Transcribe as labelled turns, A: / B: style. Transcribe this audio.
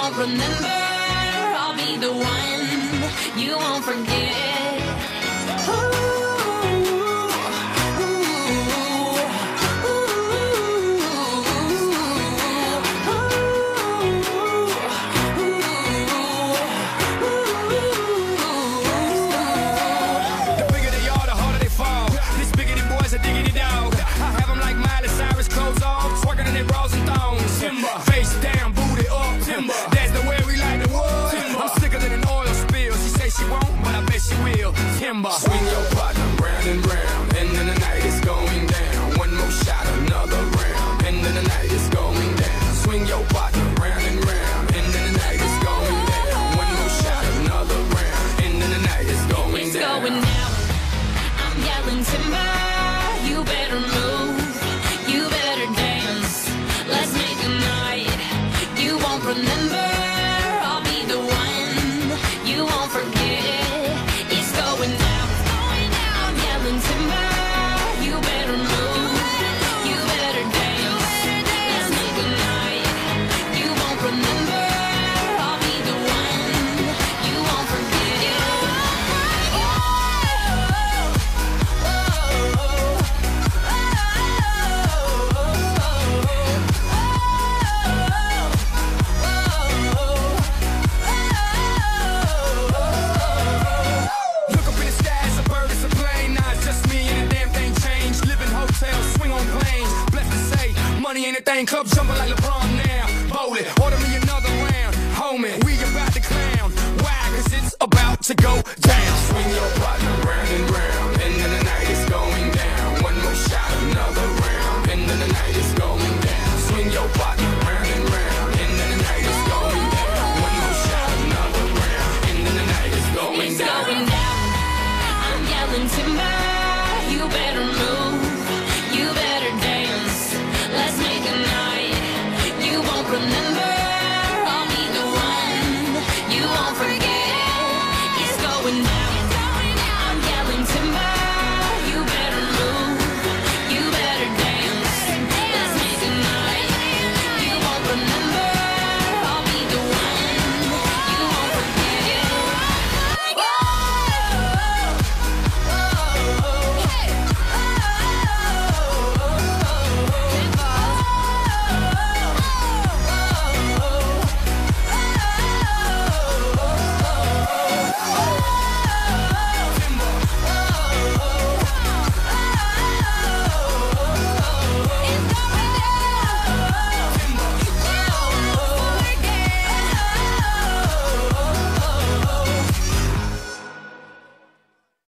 A: won't remember. I'll be the one you won't forget.
B: Swing your partner round and round, and then the night is going down. One more shot, another round, and then the night is going down. Swing your partner round and round, and then the night is going down. One more shot, another round, and then the night is going down.
A: It's going down. I'm yelling timber. You better move. You better dance. Let's make a night you won't remember. I'll be the one you won't forget. It's going down. Timber, you better move, you better dance. Let's make a night you won't remember. I'll be the one you won't forget.
B: Look up in the sky, it's a bird, it's a plane. Nah, it's just me and the damn thing changed. Live in hotels, swing on planes. Blessed to say, money ain't a thing. Club jumping like LeBron now. Bowling, order me another round. Homie, we about to clown. Why? Cause it's about to go down. Swing your partner round and round, and then the night is going down. One more shot, another round, and then the night is going down.